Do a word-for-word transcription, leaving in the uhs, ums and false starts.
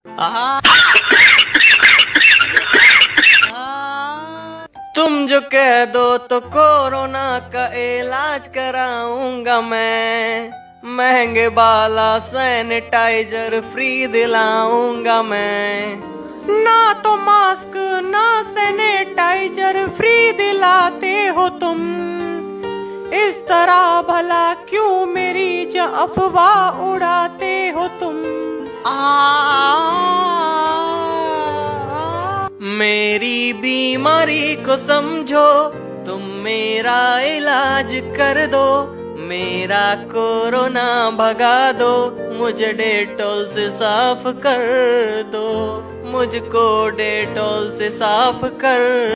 तुम जो कह दो तो कोरोना का इलाज कराऊंगा मैं, महंगे वाला सैनिटाइजर फ्री दिलाऊंगा मैं। ना तो मास्क ना सैनिटाइजर फ्री दिलाते हो तुम, इस तरह भला क्यों मेरी ज अफवाह उड़ाते हो तुम। आ मेरी बीमारी को समझो तुम, मेरा इलाज कर दो, मेरा कोरोना भगा दो, मुझे डेटॉल से साफ कर दो, मुझको डेटॉल से साफ कर